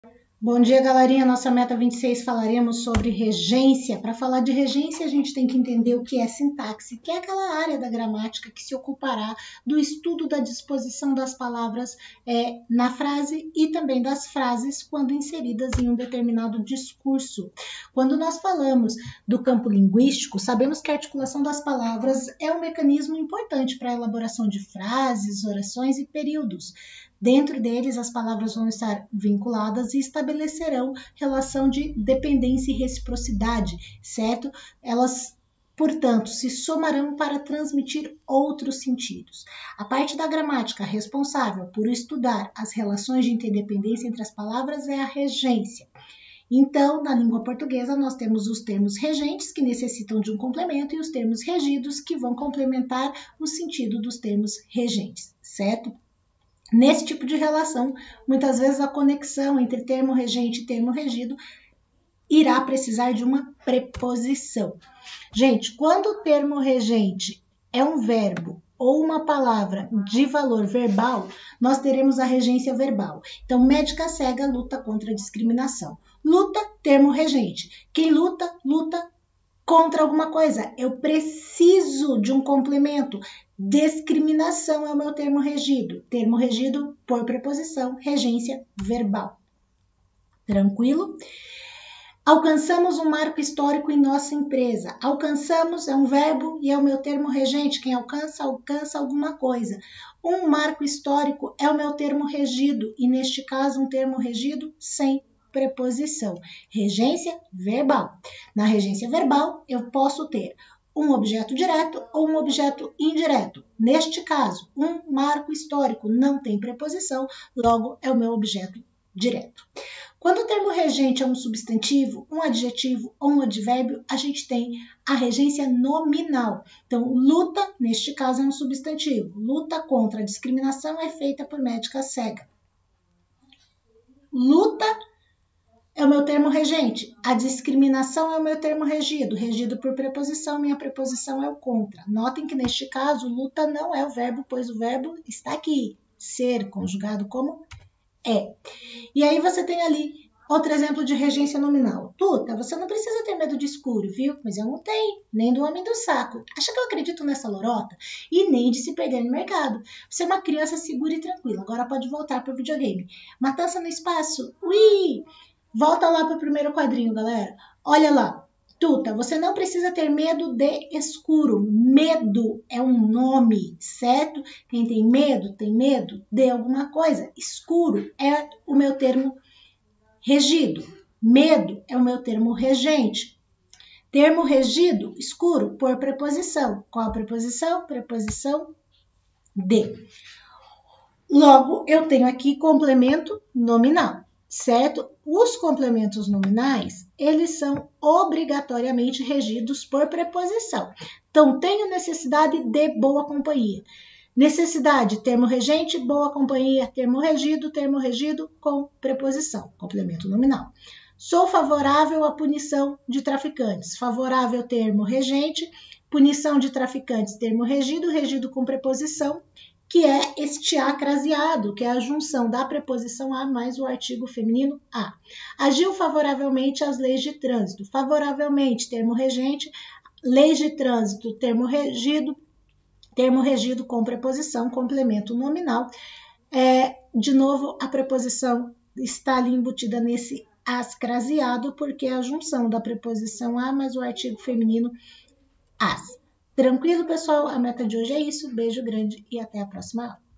Bom dia, galerinha. Nossa meta 26 falaremos sobre regência. Para falar de regência, a gente tem que entender o que é sintaxe, que é aquela área da gramática que se ocupará do estudo da disposição das palavras na frase e também das frases quando inseridas em um determinado discurso. Quando nós falamos do campo linguístico, sabemos que a articulação das palavras é um mecanismo importante para a elaboração de frases, orações e períodos. Dentro deles, as palavras vão estar vinculadas e estabelecerão relação de dependência e reciprocidade, certo? Elas, portanto, se somarão para transmitir outros sentidos. A parte da gramática responsável por estudar as relações de interdependência entre as palavras é a regência. Então, na língua portuguesa, nós temos os termos regentes, que necessitam de um complemento, e os termos regidos, que vão complementar o sentido dos termos regentes, certo? Nesse tipo de relação, muitas vezes a conexão entre termo regente e termo regido irá precisar de uma preposição. Gente, quando o termo regente é um verbo ou uma palavra de valor verbal, nós teremos a regência verbal. Então, médica cega luta contra a discriminação. Luta, termo regente. Quem luta, luta contra alguma coisa. Eu preciso de um complemento. Discriminação é o meu termo regido. Termo regido por preposição, regência verbal. Tranquilo? Alcançamos um marco histórico em nossa empresa. Alcançamos é um verbo e é o meu termo regente. Quem alcança, alcança alguma coisa. Um marco histórico é o meu termo regido e, neste caso, um termo regido sem preposição. Regência verbal. Na regência verbal, eu posso ter um objeto direto ou um objeto indireto. Neste caso, um marco histórico não tem preposição, logo é o meu objeto direto. Quando o termo regente é um substantivo, um adjetivo ou um advérbio, a gente tem a regência nominal. Então, luta, neste caso, é um substantivo. Luta contra a discriminação é feita por médica cega. Luta é o meu termo regente. A discriminação é o meu termo regido. Regido por preposição, minha preposição é o contra. Notem que neste caso, luta não é o verbo, pois o verbo está aqui. Ser, conjugado como é. E aí você tem ali outro exemplo de regência nominal. Tuta, você não precisa ter medo de escuro, viu? Mas eu não tenho, nem do homem do saco. Acha que eu acredito nessa lorota? E nem de se perder no mercado. Você é uma criança segura e tranquila. Agora pode voltar para o videogame. Matança no espaço? Ui! Volta lá para o primeiro quadrinho, galera. Olha lá. Tuta, você não precisa ter medo de escuro. Medo é um nome, certo? Quem tem medo de alguma coisa. Escuro é o meu termo regido. Medo é o meu termo regente. Termo regido, escuro, por preposição. Qual a preposição? Preposição de. Logo, eu tenho aqui complemento nominal. Certo? Os complementos nominais, eles são obrigatoriamente regidos por preposição. Então, tenho necessidade de boa companhia. Necessidade, termo regente, boa companhia, termo regido com preposição, complemento nominal. Sou favorável à punição de traficantes. Favorável, termo regente, punição de traficantes, termo regido com preposição, que é este a craseado, que é a junção da preposição a mais o artigo feminino a. Agiu favoravelmente às leis de trânsito. Favoravelmente, termo regente, leis de trânsito, termo regido com preposição, complemento nominal. De novo, a preposição está ali embutida nesse as craseado, porque é a junção da preposição a mais o artigo feminino as. Tranquilo, pessoal? A meta de hoje é isso. Beijo grande e até a próxima aula.